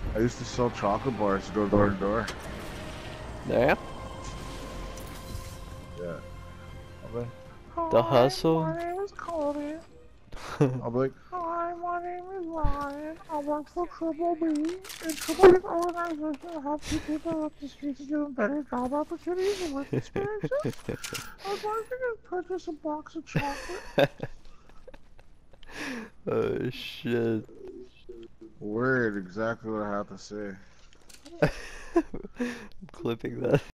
I used to sell chocolate bars door to door. Yeah. Yeah. I'm like, The hi, hustle. my name is Cody. I'm like, hi, my name is Ryan. I work for Triple B. And Triple B's organization to help people off the streets and give them better job opportunities and work experiences. I was wondering if you could purchase a box of chocolate. Oh shit. Word, exactly what I have to say. I'm clipping that.